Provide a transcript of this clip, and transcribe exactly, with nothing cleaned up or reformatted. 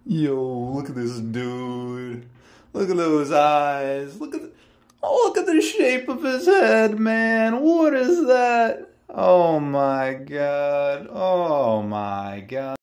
Yo, look at this dude. Look at those eyes. Look at the, oh, look at the shape of his head, man. What is that? Oh my god. Oh my god.